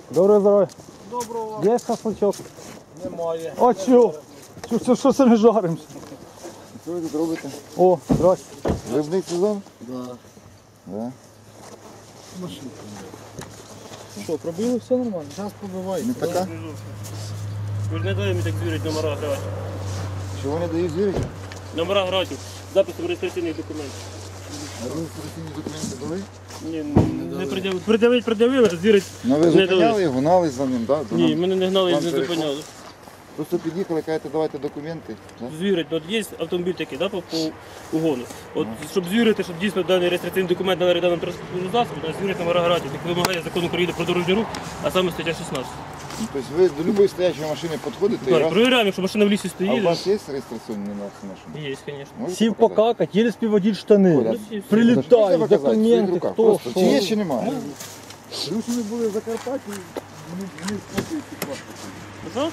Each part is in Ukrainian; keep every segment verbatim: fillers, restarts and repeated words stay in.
Доброго здоров'я. Доброго вам. Є шашличок? Немає. О, чу. Чу, що, що це ми жаримося? Що ви тут робите? О, здрасте. Рибний сезон? Да. Да. Машинка. Що, пробили, все нормально? Зараз побивай. Не така? Ви ж не даєте мені так звірити номера грати. Чого не дають звірити? Номера грати. Записом реєстраційних документів. А реєстраційні документи дали? Ні, не пред'явили. Пред'явити, пред'явили, а звірити Ну ви не дали. зупиняли його, гнали за ним, так? Да? Ні, мене не гнали і Вам не переход. зупиняли. Просто під'їхали, кажете, давайте документи. Да? Звірити. От є автомобіль такий, да, по, по угону. От, щоб звірити, щоб дійсно даний реєстраційний документ належить даному транспортному засобу, треба звірити номера грати. Так вимагає закон України про дорожній рух, а саме стаття шістнадцять. Ну, тобто ви до будь-якої стоячої машини підходите і Так, раз... перевіряємо, якщо машина в лісі А у стоїть. вас є реєстраційний номер машини? Є, звісно. Можете Сів показати? покакать, єлі співодіть штани. Коля, Можете Прилітають, показати в своїх документи, руках? хто, Просто. що. Чи є, чи немає? Тому що ми були в Закарпатті, вони не сплатили ці паспорти. Пожалуйста.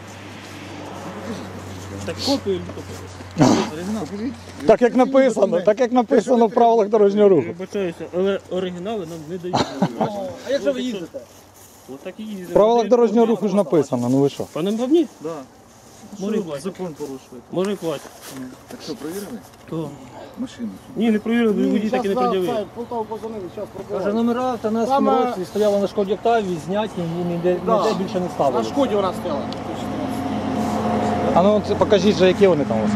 Так, копію или копію? Покажіть. Так як написано, так як написано в правилах дорожнього руху. Вибачаюся, але оригінали нам не дають. А як же ви їздите? Ось так і їздимо. В правилах дорожнього руху ж написано, ну ви що? Пане говні? Да. Може і Що ви платять. закон порушуєте? Може і платять. Так що, провірили? То. Машину. Ні, не провірили, водій так і не пред'явив. Полтаву позвонили, зараз Каже, пробивають. номера в тринадцятому Саме- році стояли на Шкоді Октавії, зняті і ніде, Да. ніде більше не На ставили. Шкоді вона стояла. А ну це покажіть же, які вони там у вас.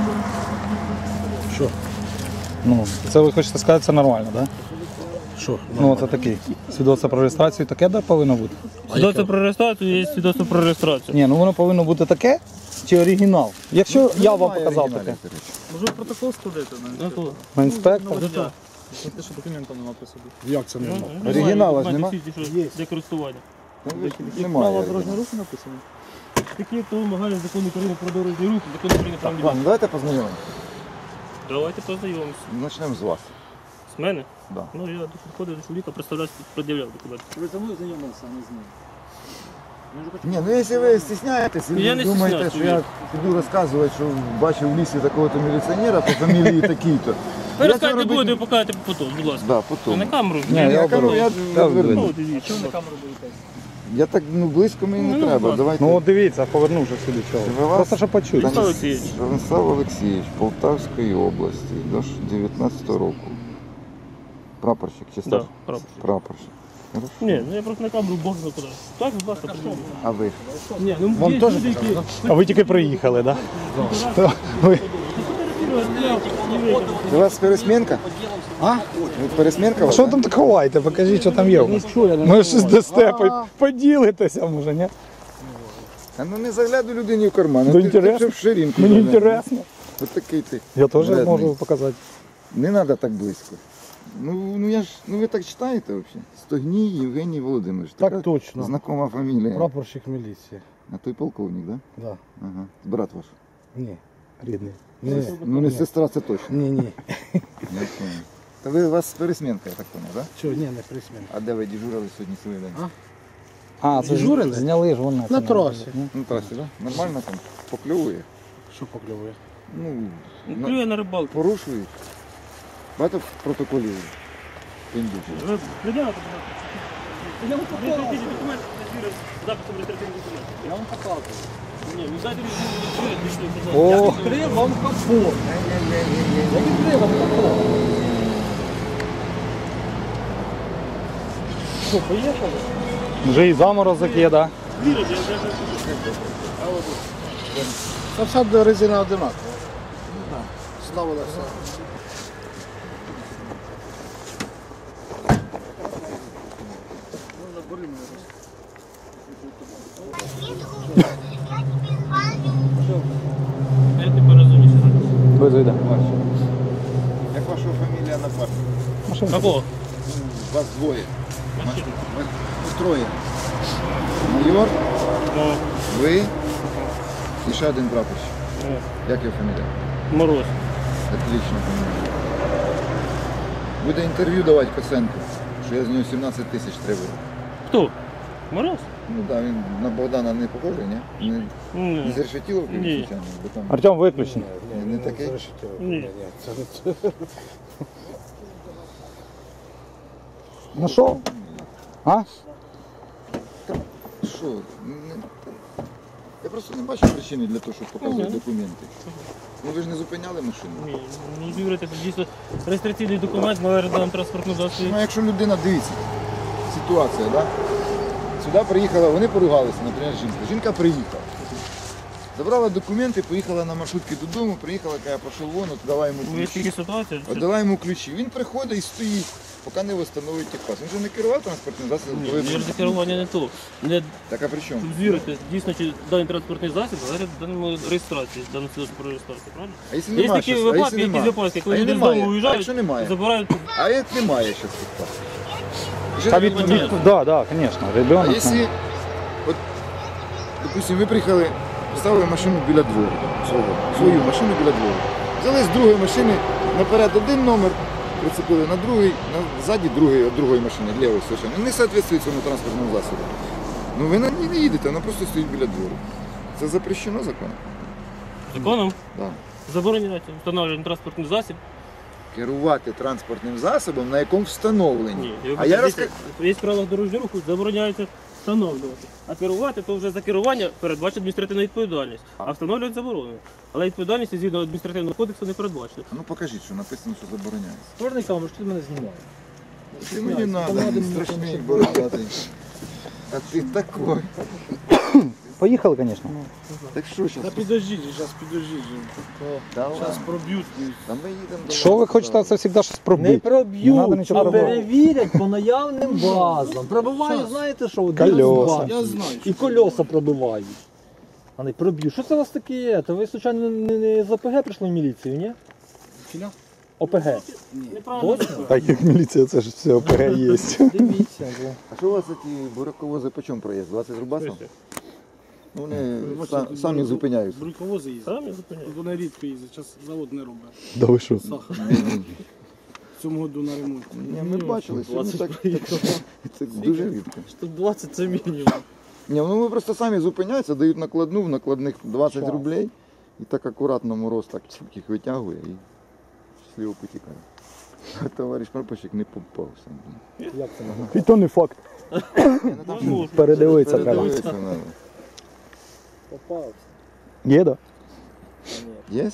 Що? Ну, це ви хочете сказати, це нормально, так? Да? Що? Ну, це такий. Свідоцтво про реєстрацію таке, де повинно бути? Свідоцтво про реєстрацію, є свідоцтво про реєстрацію. Ні, ну воно повинно бути таке чи оригінал. Якщо я вам Немає показав оригіналів, таке. до речі. Може ви протокол складете на Ну, то. На інспектор. Да. те, що документів нема при собі. Як це нема? Ну, Оригінала ж немає, нема? всі ті, що Для користування. Там ви ж Право немає. дорожнього руху написано? Такі, хто вимагає закон України про дорожній рух, закон України про дорожній рух. Ладно, давайте познайомимося. Давайте познайомимося. Почнемо з вас. З мене? Да. Ну, я підходив до чоловіка, представлявся, пред'являв документи. Ви за мною знайомилися, а не з ним. Ні, ну якщо ви стісняєтесь і Я не думаєте, стісняюсь, що я піду розказувати, що бачив в лісі такого-то міліціонера по фамілії такий-то. Ви Я розказати це не робити- будете, покажете потім, будь ласка. Да, Не потім. на камеру. Ні, Ні, я я кажу, оберу. я Я відверну. Ну, дивіться. Чому на камеру боїтесь? Я так, ну, близько мені Ну, не ну, треба. ладно. Давайте. Ну от дивіться, повернувши сюди чого. Ви вас? Просто щоб почути. Станіслав Олексійович. Станіслав Олексійович, Полтавської області, до дев'ятнадцятого року. Прапорщик чи Да, старший? прапорщик. Прапорщик. Хорошо. Ні, ну я просто на камеру бог знає куди. Так, будь ласка, прийдемо. А ви? Ні, ну Вам є теж люди, які... А ви тільки приїхали, так? Да? Ви... У вас пересмінка? А? Ви пересмінка? у вас, Що да? там так ховаєте? Покажіть, що там є у вас. Ми щось дасте, по- поділитеся, може, ні? А ну не заглядуй людині в карман. Ну, а ти- ти інтересно. в ширинку. Мені заглянь. інтересно. Ось такий ти. Я теж вредний. можу показати. Не треба так близько. Ну, ну я ж, ну ви так читаєте взагалі? Стогній Євгеній Володимирович. Так Така точно. знакома фамілія. Прапорщик міліції. А той полковник, так? Да? Да. Ага. Брат ваш. Ні, рідний. Ні, Ну не сестра, це точно. ні, ні. Я понял. Та ви у вас пересмінка, я так понял, так? Да? Чого, ні, не присмін. А де ви дежурили сьогодні цілий день? А, це ж Дежурили? зняли ж вони. На трасі. На трасі, так? Да? Нормально там? Покльовує? Що покльовує? Ну, Ну, на- клює на рибалку. порушують. Багато протоколів. Піндючі. Ви приділите, будь ласка. Я вам показав. Документи звірив записом реєстраційних документів. Я вам показую. Ні, ну дайте мені звірити, пішли, пожалуйста. О, Відкрив вам капот. Я відкрив вам капот. Що, поїхали? вже і заморозок є, так? Звірити, я вже... Та вся резина одинакова. Ставила все. Я тепер розумію. Ви зайдемо. Як ваша фамілія напарник? Какого? Вас двоє. Вас троє. Майор, Ну, ви і ще один прапорщик. ну, Як його фамілія? Мороз. Отлично фамілія. Буде інтерв'ю давати Косенко, що я з нього сімнадцять тисяч требую. Хто? Мороз? Ну так, да, він на Богдана не похожий, ні? Не, не Ні. з Решетіловки, Ні. звичайно, бо там Артем виключений. не, не такий. Ні. Це не це. Ну що? А? що? Не- Я просто не бачу причини для того, щоб показувати документи. Ну ви ж не зупиняли машину. Ні, ну звірити, що дійсно реєстраційний документ належить даному транспортному засобі. Ну, якщо людина дивиться, ситуація, да? Сюди приїхала, вони поругалися, наприклад, жінка. Жінка приїхала. Забрала документи, поїхала на маршрутки додому, приїхала, каже, пішов вон, от давай йому Ну, є ключі. такі ситуації. От дала йому ключі. Він приходить і стоїть, поки не встановить техпас. Він же не керував транспортним засобом, коли Ні, за керування не то. Не Так а при чому? звірити, дійсно, чи даний транспортний засіб належить даному реєстрації, даному свідоцтву про реєстрацію, правильно? А якщо Є немає такі щас? А якщо випадки, які немає? випадки, А коли як люди з немає? дому А уїжджають, якщо немає? забирають. А як немає ще техпасу? Та від, від, да, да, звісно, А ребенок. якщо, от, допустим, ви приїхали, поставили машину біля двору, свого, свою машину біля двору. Взяли з другої машини наперед один номер, прицепили на другий, на ззаді другий, від другої машини, лівої совершенно. Не відповідає цьому транспортному засобу. Ну ви на ній не їдете, вона просто стоїть біля двору. Це запрещено законом? Законом Да. забороняється встановлювати транспортний засіб. Керувати транспортним засобом, на якому встановлені. Ні, А я розкажу. Є в правилах дорожнього руху, забороняється встановлювати. А керувати, то вже за керування передбачить адміністративна відповідальність. А встановлювати заборонено. Але відповідальність згідно адміністративного кодексу не передбачена. Ну покажіть, що написано, що забороняється. Чорний камер, що ти мене знімаєш? Ти мені надо, страшний бородатий. А ти такой. Поїхали, звісно. Так що Та зараз? підождіть, зараз підождіть. Давай. Зараз проб'ють. Та ми їдемо до Що ви вас. хочете, це завжди щось Не пробити? Не надо проб'ють, нічого а пробувати. перевірять по наявним базам. Пробивають, знаєте що, один Кольоса. бак. Я знаю. І кольоса пробивають. А не проб'ють. Що це у вас таке є? То ви, случайно, не, не з ОПГ прийшли в міліцію, ні? Філя? ОПГ. Неправильно. Точно? Так як міліція, це ж все ОПГ є. Дивіться. бо. А що у вас ці буряковози по чому проїзд? двадцять рубасів? Ну вони са- самі зупиняють. Брюковози їздять. Самі зупиняють. Вони рідко їздять, зараз завод не робить. Да ви що? Сахар. В цьому году на ремонт. Ні, ми бачили, сьогодні так, так, це дуже рідко. Штук двадцять це мінімум. Ні, ну ми просто самі зупиняються, дають накладну, в накладних двадцять рублей. І так акуратно мороз так чик, їх витягує і щасливо потікає. А товариш прапорщик не попався. Як це можна? І то не факт. Можливо. Передивитися треба. Передивитися треба. Попався. Є, да? Єс?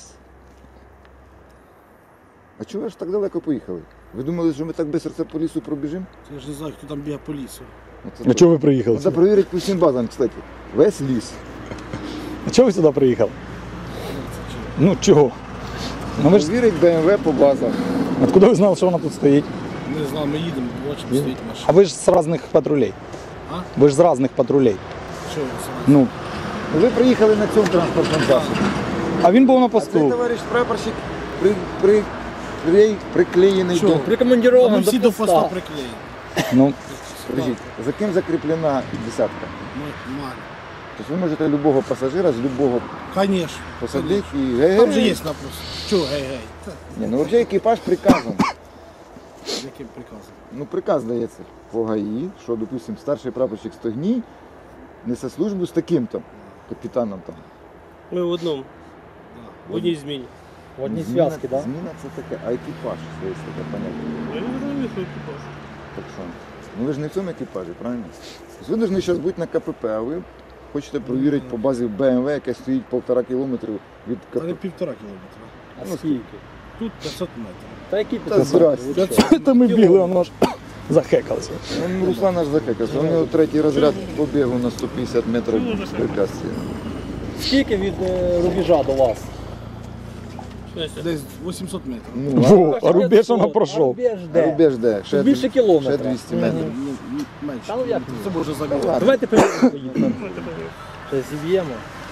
А чого ви ж так далеко поїхали? Ви думали, що ми так швидко по лісу пробіжимо? Я ж не знаю, хто там бігає по лісу. Оце А чого ви приїхали? Треба перевірити по всім базам, кстати. Весь ліс. А чого ви сюди приїхали? Ну чого? Ну ви ж Перевірить БМВ по базам. откуда ви знали, що вона тут стоїть? Не знаю, ми їдемо, бачимо, стоїть А машина. ви ж з різних патрулей. А? Ви ж з різних патрулей. Що ви це? Ну, Ви приїхали на цьому транспортному засобі. а він був на А цей посту. товариш прапорщик при, при, при, приклеєний Що? до... Прикомандірований Ми всі до поста. поста приклеїли. Ну, Подождіть, за ким закріплена десятка? Ми мали. Тобто ви можете любого пасажира з любого Конечно. посадити і гей, Там же гей. є вопрос. Чого, гей-гей? Та, Ні, ну взагалі екіпаж приказом. яким приказом? Ну приказ дається по ГАІ, що, допустим, старший прапорщик Стогній несе службу з таким-то капітаном там. Ми в одному, в одній зміні. В одній Зміна- зв'язці, так? Зміна це таке, а екіпаж, це є таке поняття. Я не розумію, що екіпаж. Так що, ну ви ж не в цьому екіпажі, правильно? Тобто ви повинні зараз бути на КПП, а ви хочете перевірити по базі БМВ, яке стоїть півтора кілометри від Та не КПП. півтора кілометра. А скільки? Тут п'ятсот метрів. Та які Та здрасте. це ми бігли, воно ж захекалося. Ну, Руслан аж захекався, у нього третій розряд побігу на сто п'ятдесят метрів препятствия. Скільки від е, рубежа до вас? Знаєте, Десь вісімсот метрів. Ну, Во, а рубеж вона А пройшов. рубеж а де? рубеж де? Ще, Більше кілометра. ще двісті метрів. Ні, ні, менше. Та ну як? Це може загадати. ладно. Давайте перевіримо поїдемо. Ще зіб'ємо.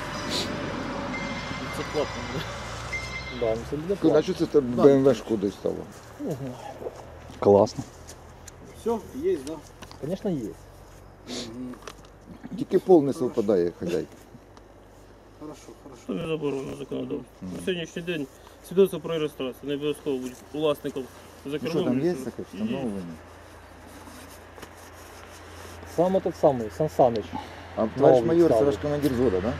це платно. Да, ну це буде А платно. що це тебе БМВ шкодою стало? Класно. Все, є, так? Звісно, є. Тільки пол не совпадає, хазяйка. Хорошо, хорошо. Це не заборонено законодавством. На сьогоднішній день свідоцтво про реєстрацію не обов'язково бути власником за Ну що кермом. там є таке встановлення? Саме тот самий, Сан Санич. А товариш Новий майор, це ставить. ваш командир взвода, так?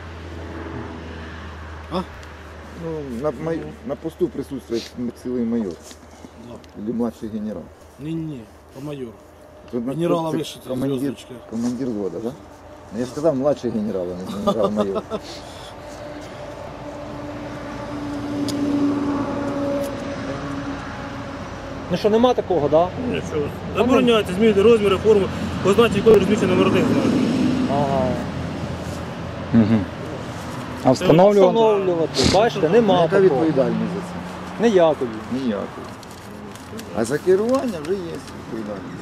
А? Ну, на, май... на посту присутствує цілий майор. Да. Или младший генерал. Ні-ні, по майору. Тут на- Генерала це вище, це командир, зв'язочка. командир взвода, так? Ну, я сказав младший генерал, а не генерал-майор. Ну що, нема такого, так? Да? Нічого. Забороняється змінити розміри, форму, позначити колір розміщення номерних знаків. Ага. Угу. А встановлювати? Встановлювати. Бачите, нема Яка такого. відповідальність за це? Ніякої. Ніякої. А за керування вже є відповідальність.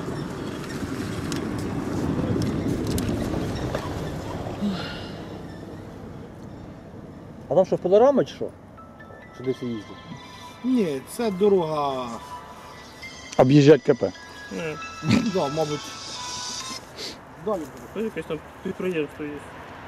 А там що, панорама чи що? Чи десь їздять? Ні, це дорога, Об'їжджать КП. Ні. да, мабуть. Далі буде. Це якесь там підприємство є.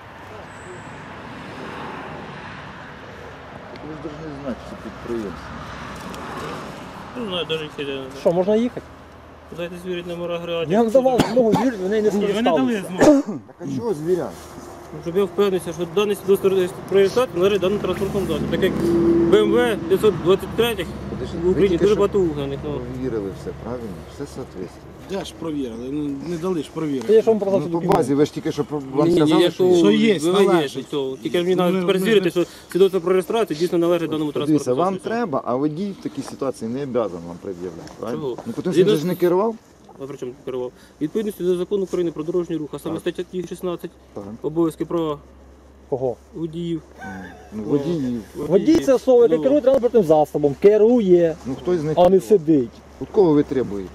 Ви ж повинні знати, що підприємство. Не знаю, навіть хазяїна. Що, можна їхати? Дайте звірити номера агрегатів. Я вам давав змогу звірити, вони не Ні, ви не дали скористалися. змогу. Так а чого звіряти? Щоб я впевнився, що даний свідоцтво про реєстрацію належить даному транспортному засобу. Так як Б М В п'ятсот двадцять три в Україні дуже багато угнаних. ну. Вірили все, правильно? Все соответствує. Де ж провірили? Ну, не дали ж Та провірити. я ж вам показав Ну, по документи. базі, ви ж тільки що про- вам Ні, ні, сказали, я що то Що є, ви є, належить. то. Тільки мені треба Ну, тепер ну, звірити, ну, що свідоцтво про реєстрацію дійсно належить даному Дивіться, транспортному вам засобу. треба, а водій в такій ситуації не обов'язаний вам пред'являти. Правильно? Чого? Ну, тому що він Згідно- же ж не керував. А при чому керував? Відповідності до закону України про дорожній рух, а саме Так. стаття шістнадцять, Так. обов'язки права Кого? водіїв. Ну, водіїв. Водій це особа, яка Ну, керує транспортним засобом, керує, Ну хтось з них. а не керував. сидить. От кого ви требуєте?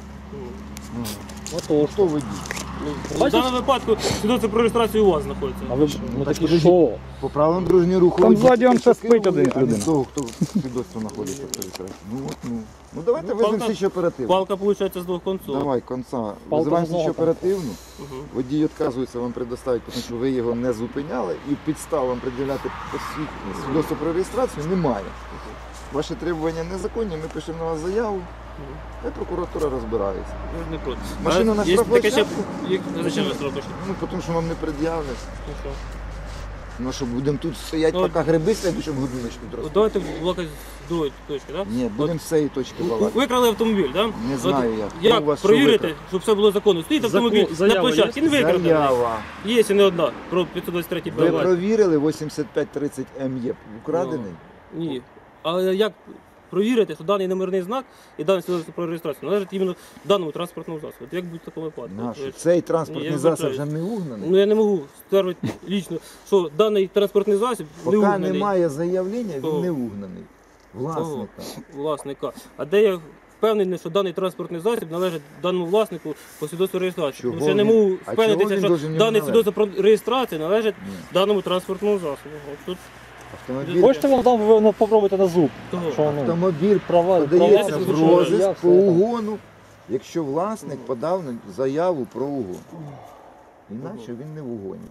Отож. Хто водій? В даному випадку свідоцтво про реєстрацію у вас знаходиться. А ви ну так такі подожди. що? По правилам дорожнього руху. Там водій ззаді он тільки ще що спить керує, один а не людина. того, хто свідоцтво знаходиться в реєстрації. Ну от, ну. Ну давайте Ну, визвемо палка- слідчо оперативно. Палка, виходить, з двох конців. Давай, конца. Палка Визиваємо з одного слідчо оперативну. Угу. Водій відказується вам предоставити, тому що ви його не зупиняли і підстав вам пред'являти посвідчення, свідоцтво про реєстрацію немає. Ваші требування незаконні, ми пишемо на вас заяву, і прокуратура розбирається. Я ж не проти. Машину А на є таке ще... штрафплощадку? Як... Зачем ви зробиш? Ну, тому що вам не пред'являть. Ну, що? Ну, що будемо тут стояти, Ну, поки гриби слідчим годиночку От ростуть. давайте балакати з другої точки, так? Ні, будемо з цієї точки балакати. Викрали автомобіль, так? Не знаю як. Як Ну, у вас що провірити, викрали? щоб все було законно? Стоїть автомобіль Закон- на заява площадці, він викрадений. Заява. Є і не одна, про п'ятсот двадцять три Ви БВ. провірили вісімдесят п'ять тридцять М є украдений? Ні. А як провірити, що даний номерний знак і даний свідоцтво про реєстрацію належить іменно даному транспортному засобу? От як буде в такому випадку? Наш. Ви ж- Цей Ні, транспортний я засіб вибачаюсь. вже не угнаний. Ну я не можу стверджувати лічно, що даний транспортний засіб не Поки угнаний немає заявлення, Кого? він не угнаний. Власника. власника. А де я впевнений, що даний транспортний засіб належить даному власнику по свідоцтву реєстрації. Чого Тому що я не він- можу а впевнитися, чого він що должен йому даний належати? свідоцтво про реєстрацію належить Ні. даному транспортному засобу. От тут Автомобіль, Хочете вам там ви ну, попробуйте на зуб? того. Що ну? автомобіль Права, подається права, в права, я розиск все по там. угону, якщо власник подав на- заяву про угон. Іначе він не в угоні.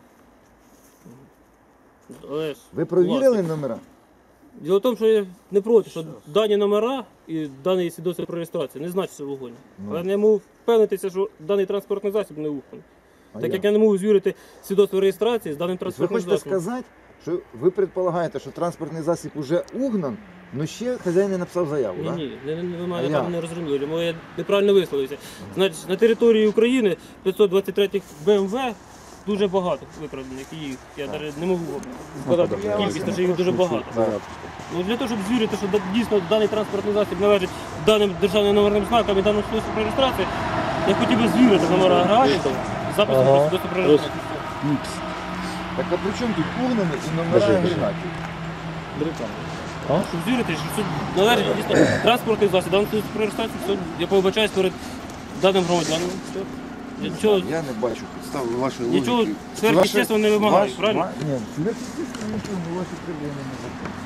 Але ж Ви провірили власник. номера? Діло в тому, що я не проти, що дані номера і даний свідоцтво про реєстрацію не значить, що в угоні. Ну. Але я не можу впевнитися, що даний транспортний засіб не уханий. А Так як? як я не можу звірити свідоцтво реєстрації з даним Тобто ви транспортним хочете засобом. сказати, що ви предполагаєте, що транспортний засіб уже угнан, але ще хазяїн не написав заяву, Ні, так? ні, не, не, ви А мене як? напевно не розуміли, бо я неправильно висловився. Значить, на території України п'ятсот двадцять три Б М В дуже багато викрадених, і їх я навіть не можу сказати кількість, тому що їх дуже багато. Ну, для того, щоб звірити, що да- дійсно даний транспортний засіб належить даним державним номерним знакам і даному свідоцтву про реєстрацію, я хотів би звірити номера агрегатів з записом Ага. про свідоцтво про реєстрацію. Так а при чому тут угнаний і номера агрегатів? Щоб звірити, що це належить дійсно транспортний засіб, даний свідоцтво про реєстрацію, все, я повибачаюсь перед даним громадянином. Все. Я нічого, Я не бачу підстав вашої логіки. нічого Це сверхъестественного не вимагаю, ваш- правильно? ва- Ні, сверхъестественного нічого, але ваші требування не законні.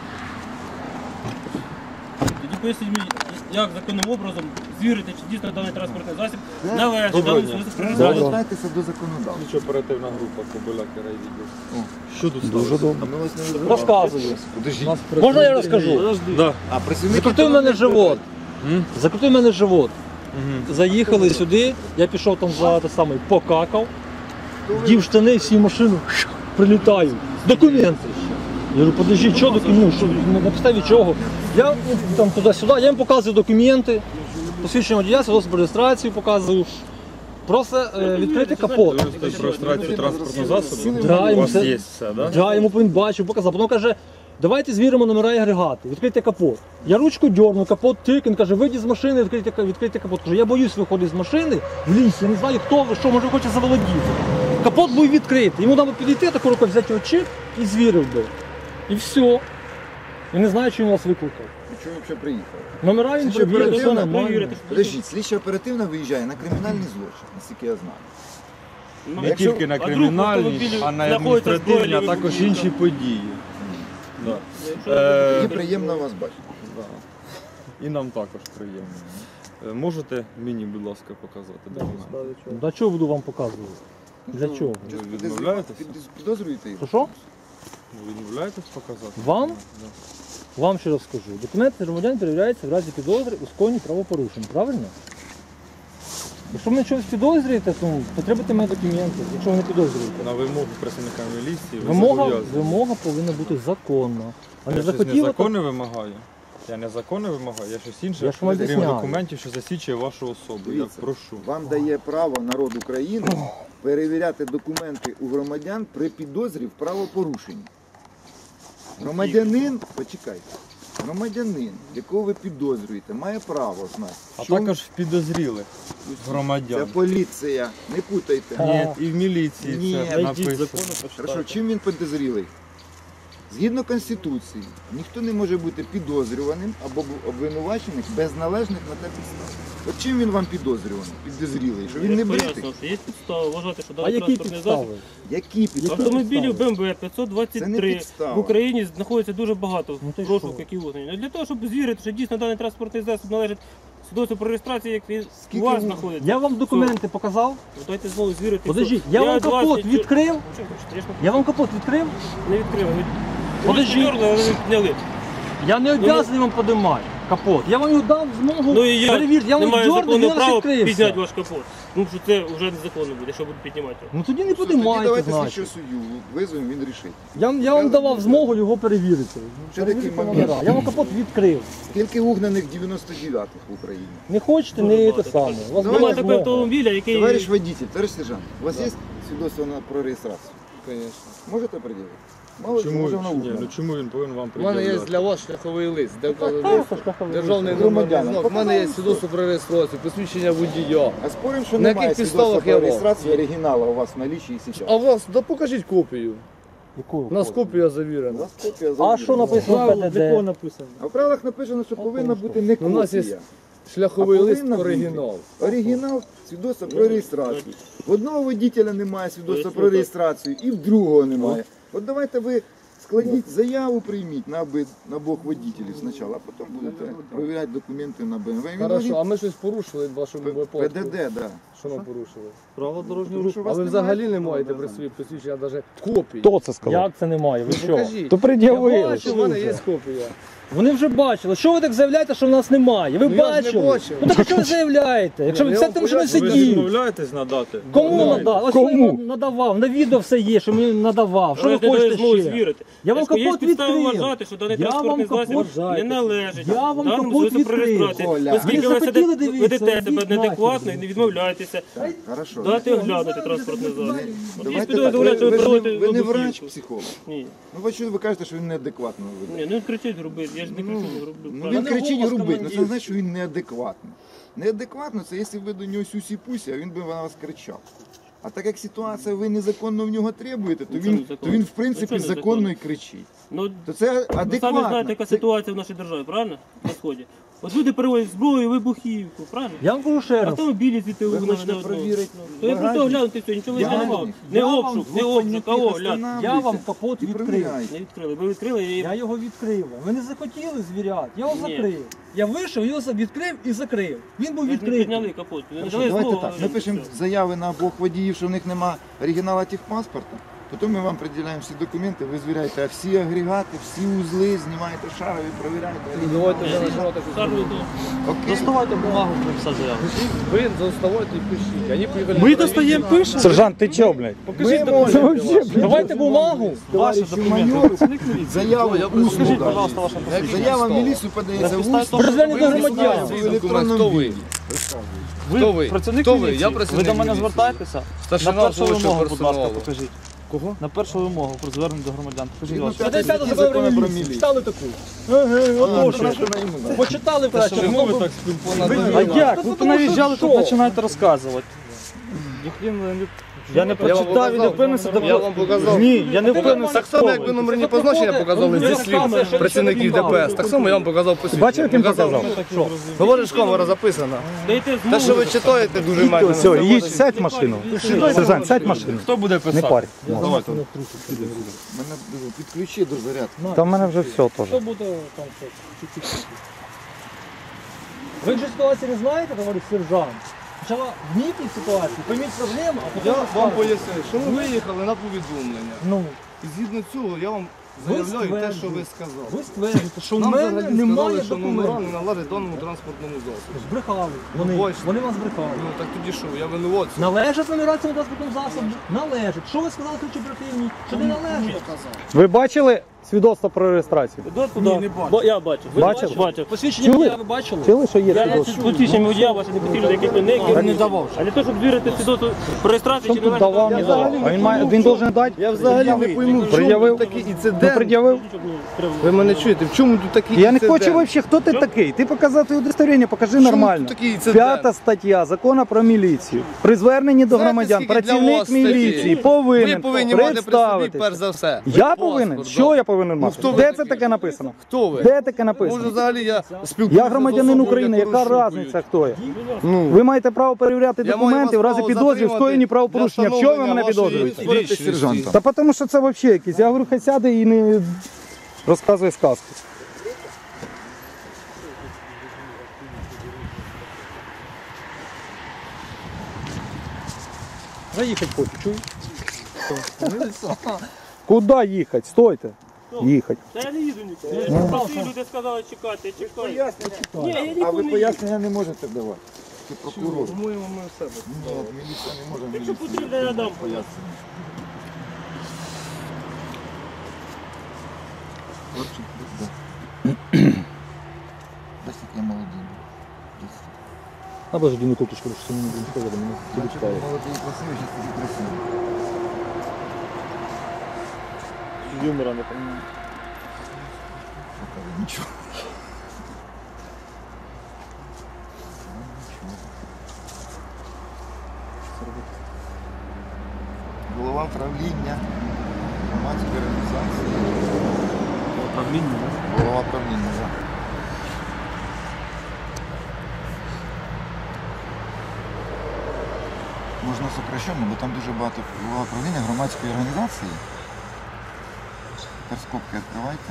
Тоді поясніть мені, як законним образом звірити, чи дійсно даний транспортний засіб Це- належить Доброго даному дня. свідоцтву про Ви реєстрацію. звертайтеся до законодавства. Слідчо оперативна група Кобиляк райвідділ. Що тут Дуже добре. А ми вас не визивали. Розказую. Подождіть. Можна я розкажу? Да. А працівники... Закрутив мене живот. М? Закрутив мене живот. Мгм. Заїхали сюди, я пішов там за те саме, покакав, вдів штани, всі машину, прилітаю. Документи ще. Я говорю, подожди, що документи? Що, на підставі чого? Я ну, там туди-сюди, я їм показую документи, посвідчення водія, свідоцтво про реєстрацію показую. Просто е, відкрити капот. Про реєстрацію транспортного засобу. Да, У йому вас це- є все, да? Да, йому він бачив, показав. Потім каже, давайте звіримо номера і агрегати, відкрийте капот. Я ручку дьорну, капот тик, він каже, вийдіть з машини, відкрийте, відкрийте капот. Кажу, я боюсь виходити з машини в ліс, я не знаю, хто ви, що, може ви хочете заволодіти. Капот був відкритий, йому треба підійти, таку руку взяти його чик і звірив би. І все. Я не знаю, чи він вас викликав. І чого ви взагалі приїхали? Номера він Слідчо перевірив, все оперативна нормально. перевірити. Подождіть, слідча оперативна виїжджає на кримінальний злочин, наскільки я знаю. Ну, Не Якщо- тільки на а друг кримінальні, автомобілю а на знаходиться адміністративні, а зброя, також ви- інші події. Да. Мені Е, приємно вас бачити. да. І нам також приємно. Е, Можете мені, будь ласка, показати документи? Для чого буду вам показувати? Для чого? Щось Ви підозрю- відмовляєтесь? під- Підозрюєте його? Що що? Ви відмовляєтесь показати? Вам? Да. Вам ще раз скажу. Документи громадян перевіряються в разі підозри у скоєнні правопорушень, правильно? Якщо ви мене чогось підозрюєте, то потребуйте мене документи, якщо ви не підозрюєте. На вимогу працівника міліції ви Вимога, зобов'язані. вимога повинна бути законна. А не Я щось захотіла, то... незаконне вимагаю. Я незаконне вимагаю, я щось інше, Я ж вам крім об'ясняю. документів, що засвідчує вашу особу. Я Дивіться, прошу. Вам дає право народ України перевіряти документи у громадян при підозрі в правопорушенні. Громадянин, почекайте, громадянин, якого ви підозрюєте, має право знати. А що також в підозрілих це громадян. поліція, не путайте. Ні, і в міліції Ні, це написано. Хорошо, чим він підозрілий? Згідно Конституції, ніхто не може бути підозрюваним або обвинуваченим без належних на те підстав. От чим він вам підозрюваний, підозрілий? Що він не бритий? Пояснював, що є підстава вважати, що А даний які транспортний засіб підстави? Які підстави? автомобілів БМВ Це п'ятсот не двадцять три підстава. в Україні знаходиться дуже багато Ну, ти прошок, що? які визнані. Для того, щоб звірити, що дійсно даний транспортний засіб належить свідоцтву про реєстрацію, як він Скільки у вас ви- знаходиться. Я вам документи показав. Ну, дайте знову звірити. Подождіть, що я вам від вас капот нічого- відкрив. Ну, що ви хочете? Я ж Я вам капот відкрив. не відкрив. Ви Подождіть. ручку дерли, але ви підняли. Я не обов'язаний вам подимати капот. Я вам його дав змогу Ну і я перевірити. Я не вам маю дьорнув, законного він права відкрився. підняти ваш капот. Ну, що це вже незаконно буде, що буду піднімати. Ну тоді не Тоді подимайте, давайте значить. слідчого суддю визовемо, він рішить. Я, я вам давав змогу його перевірити. Ще Перевірити такий номера. момент. Я вам капот відкрив. Скільки угнаних дев'яносто дев'ятих в Україні? Не хочете, Дуже не те багато. саме. У вас Давай Немає немає такого змоги. автомобіля, який... Товариш водитель, товариш сержант, у вас є свідоцтво на, про реєстрацію? Звісно. Можете приділити? Мало Чому, може воно ні, угнане. ну, чому він повинен вам У мене є пред'являти? для вас шляховий лист, де Просто шляховий державний лист. номерний Громадянам. знак. У мене є свідоцтво про реєстрацію, посвідчення водія. А спорим, що На немає яких свідоцтва підставах про я реєстрацію оригінала у вас в налічі і зараз? А у вас, да покажіть копію. Яку? У нас копія У завірена. вас копія А завірена. що написано в ПДД? написано? А в правилах написано, що повинна бути не У нас є копія. шляховий А лист повинна бути оригінал. Оригінал свідоцтва про реєстрацію. В одного водителя немає свідоцтва про реєстрацію і в другого немає. От давайте ви складіть заяву, прийміть на, оби, на обох водителів спочатку, а потім будете перевіряти документи на БМВ. Він Хорошо, а ми щось порушили в вашому П- випадку. ПДД, так. Да. Що ми порушили? Право дорожнього Тому що у А вас ви немає- взагалі не маєте при собі посвідчення навіть копії. Хто це сказав? Як це немає? Ви що? Покажіть. То Я пред'явили. бачу, у мене є копія. Вони вже бачили. Що ви так заявляєте, що в нас немає? Ви Ну, я ж не бачили? бачив. Ну так що ви заявляєте? Якщо ви я все вам тим, що ви поясню. Ви сидіть. відмовляєтесь надати? Кому документи? надав? Ось Кому? я вам надавав. На відео все є, що мені надавав. Що ви Давайте хочете знову ще? звірити. Я вам Якщо є капот підстави відкрив. вважати, що даний Я вам транспортний капот засіб не відкрив. належить. Я вам даному капот свідоцтву про відкрив. реєстрацію. Оля. Оскільки Ви ви захотіли себе дивитися, ведете себе йдіть неадекватно і нахер. не відмовляєтеся, Хорошо. дайте оглянути транспортний засіб. От є Давайте підозра, так. Ви, говорять, що ви, ви ж проводите не, ви не вибухівку. врач, психолог. Ні, Ну ви чого ви кажете, що він неадекватно веде? ні, ну кричить грубить, я ж не кричу, не роблю. Ну правильно. він кричить голос грубить, ну це командир. не значить, що він неадекватний. Неадекватно це якщо ви до нього сюсі-пусі, а він би на вас кричав. А так як ситуація ви незаконно в нього требуєте, то Ну, він, це то він в Ну, принципі це незаконно. законно і кричить. Ну, То це ви самі адекватно. знаєте, яка Це- ситуація в нашій державі, правильно? На сході. От люди перевозять зброю, вибухівку, правильно? Я вам кажу ще раз. Автомобілі звідти Ви вигнали хочете не одного. перевірити То я просто багажник? оглянути все, нічого Я не вам- мав. Не я вам обшук, не двох обшук, а понятих огляд. Я вам капот І відкрив. перевіряйте. Не відкрили, ви відкрили і... Я його відкрив. Ви не захотіли звіряти. Я його Ні. закрив. Я вийшов, його відкрив і закрив. Він був Ви ж не відкритий. підняли капот. Ви не Хорошо, дали давайте знову так. оглянути Напишемо все. заяви на обох водіїв, що в них немає оригінала техпаспорта. Потім ми вам приділяємо всі документи, ви звіряєте всі агрегати, всі узли, знімаєте шарові, перевіряєте. Давайте вже почнемо таку Шарний зробити. дом. Окей? Доставайте бумагу, написати заяву. Ви доставайте і пишіть. Вони приїхали. Ми достаємо, пишемо. Сержант, ти чого, блядь? Покажіть Це документи. вообще, блядь. Давайте бумагу. Ваші документи. Заяву усну. Скажіть, будь ласка, ваше Заява в міліцію подається в усну. Звернення до громадян. в електронному віді. Хто ви? Працівник Хто ви? міліції? Я працівник Ви до мене міліції. звертаєтеся? Старшина На першу службового вимогу, будь ласка, персоналу. покажіть. Кого? На першу вимогу про звернення до громадян. Покажіть Ну, вашу. п'ятий статті закону про міліцію. Читали таку? Ага, отож. Почитали ввечері. Чому ви Ну, так А як? Ви наїжджали, тут починаєте розказувати. Я не прочитав і не впевнився. Я вам показав. Ні, я не впевнився. Так само, як ви номерні позначення показали зі слів працівників ДПС, так само я вам показав посвідчення. Бачив, як він показав? Говориш, камера записана. Дайте Те, змогу. що ви читаєте, дуже медленно. Все, їдь, сядь в машину. Сержант, сядь в машину. Хто буде писати? Не парь. Давайте. Мене підключи до зарядки. Та в мене вже все теж. Що буде там? Ви ж ситуацію не знаєте, товариш сержант? Спочатку вникніть в ситуацію, пойміть проблему, а потім Я вам розказуйте. поясню, що ми виїхали на повідомлення. Ну, І згідно цього я вам заявляю те, що ви сказали. ви стверджуєте, що в Нам мене взагалі немає сказали, що номера документів. не належать даному транспортному засобу. Збрехали. Вони, Бачите. вони вас збрехали. Ну так тоді що, я винуватця. Належать номера цьому транспортному засобу? Належать. Що ви сказали ключі оперативні? Що не належать? Ви бачили свідоцтво про реєстрацію? Ні, не бачу. Я бачив. Ви Бачили? Бачив. Посвідчення Чули? водія ви бачили? Чули, що є Я свідоцтво? посвідчення водія ваше не потрібно, яких ви не керівник. не давав. А не то, щоб звірити свідоцтво про реєстрацію, Що чи тут давав, не давав? А він має, він должен дати? Я взагалі не пойму, в Пред'явив? чому тут такий Ну, інцидент. пред'явив? Ви мене чуєте, в чому тут такий Я не інцидент? хочу вообще, хто ти такий? Ти показав твоє удостоверення, покажи Чому нормально. тут такий інцидент? П'ята стаття закону про міліцію. При зверненні до Знаєте, громадян скільки для працівник вас міліції статей? повинен Ви повинні мати при собі, представитися. перш за все. Я Паспорт, повинен? да. Що я повинен мати? хто ви Де такий? це таке написано? Хто ви? Де таке Може, написано? взагалі я спілкуюся Я громадянин з особою, України, яку яка розшукують. різниця хто я? Ну, Ви маєте право перевіряти я маю документи в вас разі право підозрі в затримати скоєнні правопорушення. для В чому ви мене встановлення вашої підозрюєте? лічності. сержанта. Та тому що це взагалі якісь. Я говорю, хай сяде і не розказує сказки. Заїхати хочу, чуєш? Куди їхати? Стойте. Їхати. Та я не їду нікуди. Я ж попросив, люди сказали чекати, я чекаю. Ні, я А нікуди ви не їду. пояснення не можете давати. Це прокурор. По-моєму, ми в себе. Ні, міліція не може. Якщо міліція. потрібно, я дам. Хлопчик, да. Десь такий молодий. Десь. А боже, дійну куточку, що не буде сказати, мене Бачите, молодий і красивий, зараз такий красивий. юмора не пам'ятаю. Покажи, нічого. Голова правління громадської організації. Управління, Голова правління, так. Можна сокращенно, бо там дуже багато голова правління громадської організації. Тепер скобки відкривайте.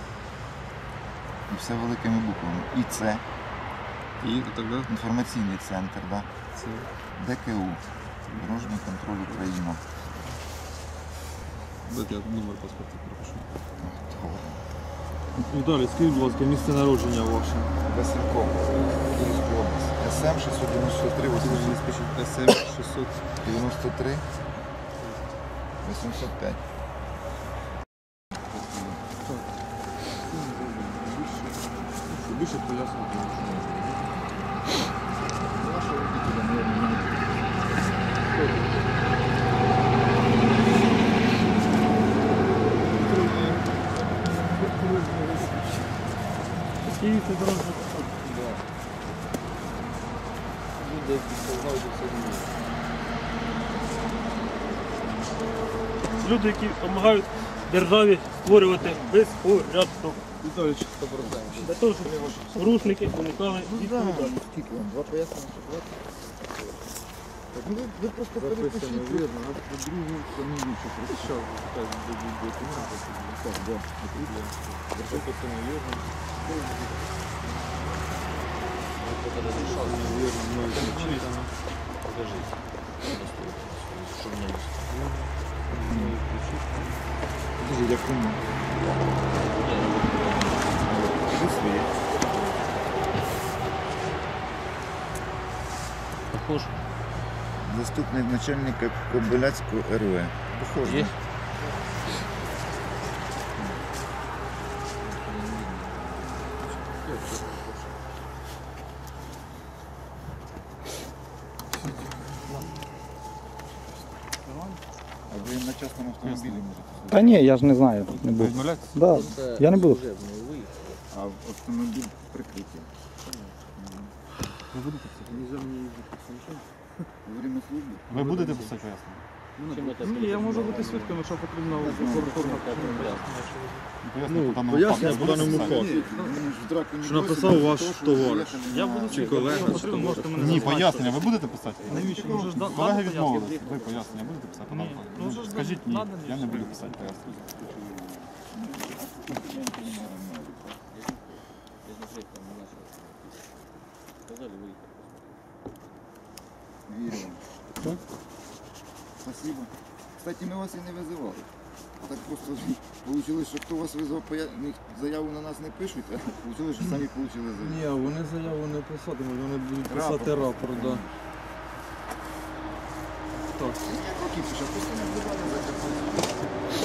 І все великими буквами. І це І тоді інформаційний центр, да. ДКУ. Дорожній контроль України. дайте я номер паспорта пропишу. Добре. Віталій, скажіть, будь ласка, місце народження ваше. Васильков, Київська область. СМ шістсот дев'яносто три ес ем шістсот. дев'яносто три вісімсот п'ять. Більше пояснити. Вашого водителя, наверное, не Люди, які допомагають державі створювати безпорядок. Віталій, сто процентів. Для того, щоб порушники уникали відповідальності. Скільки вам? Два пояснення? Так, ну, ви, ви просто перепишіть. вірно, на другу фамілію, що прийшов, так, буде документи. Так, да, потрібно. Записано вірно. Вірно, мною зачитано. Покажіть. Що в ньому? Мною включено. Скажіть, як кому? Ви свої. Похож. Заступник начальника Кобиляцького РВ. Похоже. Є. А ви на частному автомобілі можете? Та ні, я ж не знаю, не був. Да, я не буду. А автомобіль прикритий. Ви будете писати? Во время служби? Ви будете писати пояснення? Ні, я можу бути свідком, якщо потрібно лабораторна Пояснення по даному пояснення факту. по даному Будете писати? факту. Що написав ваш товариш. Я буду Чи колега, чи хто може. Ні, пояснення ви будете писати? Навіщо? Може ж дати Колеги пояснення? відмовились. Ви пояснення будете писати по даному факту? Скажіть ні, я не буду писати пояснення. Вірю вам. Спасибо. Кстати, ми вас і не визивали. Так просто вийшло, що хто вас визвав, поя- ні- заяву на нас не пишуть, а вийшло, що самі отримали заяву. Ні, вони заяву не писати, вони будуть Рапорт. писати рапорт, да. Так. Ніяк років пише, просто не вбивали за це.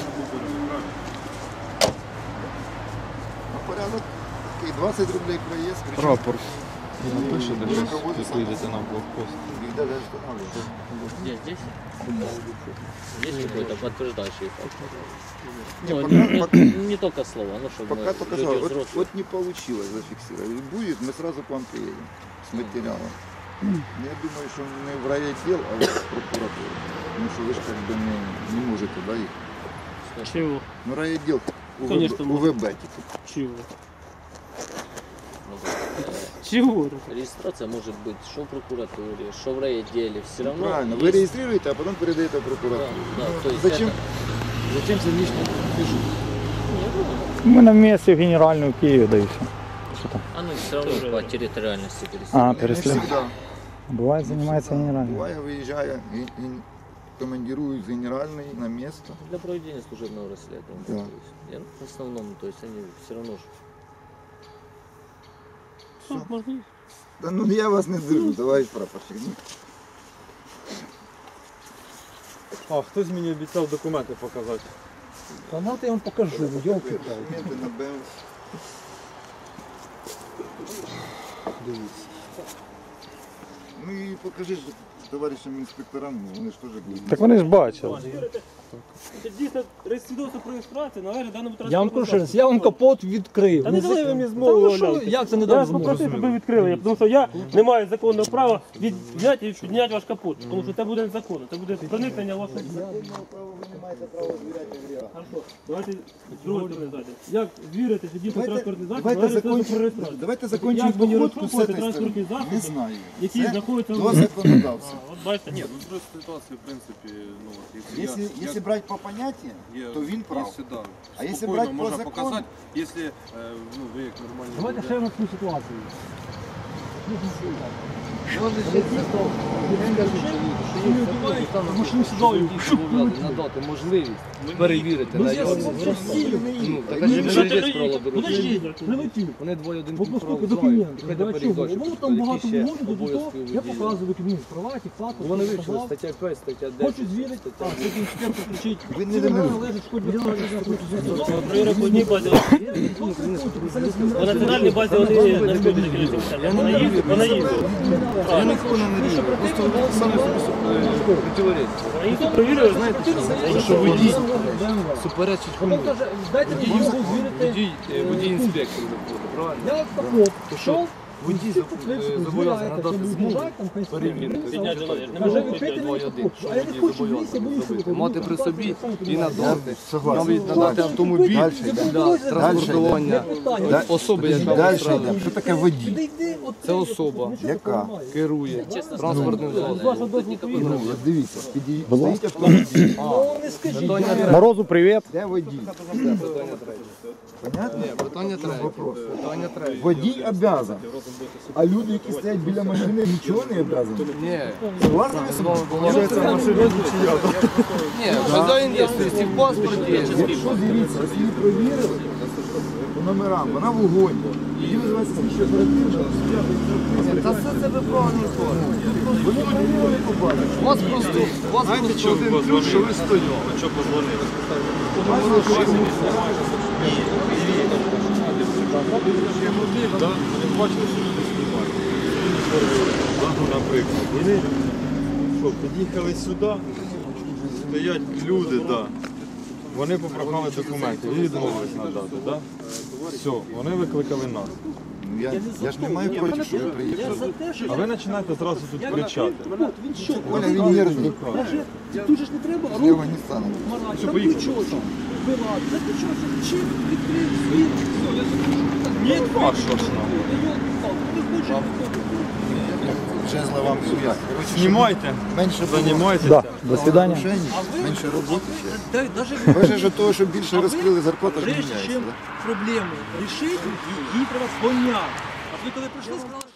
А порядок такий, двадцять рублей проїзд. причому Рапорт. Напишете ви щось, проводите як вийдете на блокпост. їх даже встановлюють. Где здесь? Есть какой-то подтверждающий факт? Не, Ну, пока- не, пока- не только слова, ну чтобы Пока только люди сказал, вот, взрослые. вот не получилось зафиксировать. Будет, мы сразу к вам приедем с материалом. Я думаю, что не в райотдел, а в прокуратуру. Потому что вы же как бы не, не можете, да, их? Чого? Ну, райотдел УВБ, Конечно, УВБ типа. Чого? Ну, да. Чого? Регистрация может быть что в прокуратуре, что в райотделе, все равно. Правильно, вы есть- регистрируете, а потом передаете в Да, прокуратуру. да, Ну, то есть зачем, это- зачем це лишнє пишуть? Ми на місці в генеральну в Києві, да і все. Що там? Оно все равно Тоже по да. территориальности А, переселено. Не переслід. всегда. Буває, займається генеральним. Буває, виїжджає, ген- ген- командирують з генеральної на місто. Для проведения служебного расследования. Да. То есть, я- в основном, то есть они все равно ж- Що, можна? Та ну я вас не держу, товарищ прапорщик. Ну, А, хтось мені обіцяв документи показати. Та нате я вам покажу, йолки. документи на БМ. Ну і покажи ж товаришам інспекторам, ну, вони ж теж будуть. Так вони ж бачили. Це дійсно свідоцтво про реєстрацію належить даному транспортному Я вам кажу, ще раз, засобу. я вам капот відкрив. Та не дали ви мені Та змогу. ну що ви, гляньте. як це не Я дав вас змогу? попросив, щоб ви відкрили, тому що я не маю законного права відняти і підняти ваш капот, тому що це буде незаконно, це буде проникнення вашого. Хорошо, давайте з другої сторони зайдемо. Як вірите, що дійсно транспортний засіб Давайте належить свідоцтво про закончимо, реєстрацію? давайте закончимо Як мені походку з розшукувати цієї транспортні сторони. засоби, Не знаю. які Це знаходяться до в законодавця. А, от бачите, Ні, ну просто ситуацію, в принципі, ну, от, якщо Если, я, если брать по понятиям, я, то він прав. Якщо, да, А якщо спокійно брати по можна закону? показати, якщо, е, ну, ви як нормальні Давайте люди, ще на цю ситуацію. Машину сідаю. Надати можливість перевірити Ну, на я його. це сіль. Ну, так Ну, а ж ну, не що є ти правила дорожнього Подожди, руху. прилетів. Вони двоє один Бо пункт поскольку прав документи, знають. давай Хай чого? далі Воно там багато ще виводить, до того, обов'язки я водія. показую документи, права, факту, Вони вивчили, стаття п'ять, стаття десять. Хочуть звірити, а, це інспектор кричить, Ви не ці дивились? вона належить шкоді. При одній базі. По національній базі вони на шкоді не керуються. Вона їздить, вона їздить. Я нікого не нарію, просто саме собі су- е, противоречить. Вона їздить, провірили, знаєте, Що водій суперечить Потім кому? каже, дайте мені його звірити. Водій, е, водій інспектор виходить, правильно? Я капот пішов, Водій всі зоб- купляють, е, зобов'язаний звіряєте, надати що змогу виїжджають, там хай перевірити. Підняти ноги, не Каже, можу відкрийте підняти. мені капот. А я не хочу віз, я боюся. Мати при собі і надати. Согласен. Навіть надати автомобіль Дальше для йде. транспортування Да- особи, яка Дальше постраждала. йде. Що таке водій? Це особа, Яка? керує транспортним засобом. Ну, от дивіться, підій- стоїть автомобіль. Ну, не скажіть. Морозу привіт. Де водій? Питання третє. Понятно? Ні, питання третє. Питання третє. Водій обязан. А люди, які стоять біля машини, нічого не обязані. Ні. Согласны ви собою? Получається, машина нічия. Ні, хазяїн є, і в паспорті є. Якщо дивіться, якщо її провірили по номерам, вона в угоні. Тоді визивається слідчо оперативно, суддя Та все це ви правильно говорите. вони провірили, побачили. У вас просто, у вас просто один плюс, що ви стояли. Що позвонили? Наприклад, вони що, під'їхали сюди, стоять люди, да. Вони попрохали документи, ви відмовились надати, да? Все, вони викликали нас. Ну, я, я ж не маю проти, що ви приїхали. А ви починаєте зразу тут кричати. Оля, він нервний. Дуже ж не треба, Я його не стану. Все, поїхали. Вилад, за ти чого, чим відкрив світ? Ні, а що ж нам? Жезла вам суя. Знімайте, Менше займайтеся. Да, до свидання. нарушень, менше роботи. Дай, даже Ви ж від того, щоб більше розкрили, зарплата ж не прежде міняється. чим да? проблему рішити, їй треба поняти. А ви коли прийшли, сказали,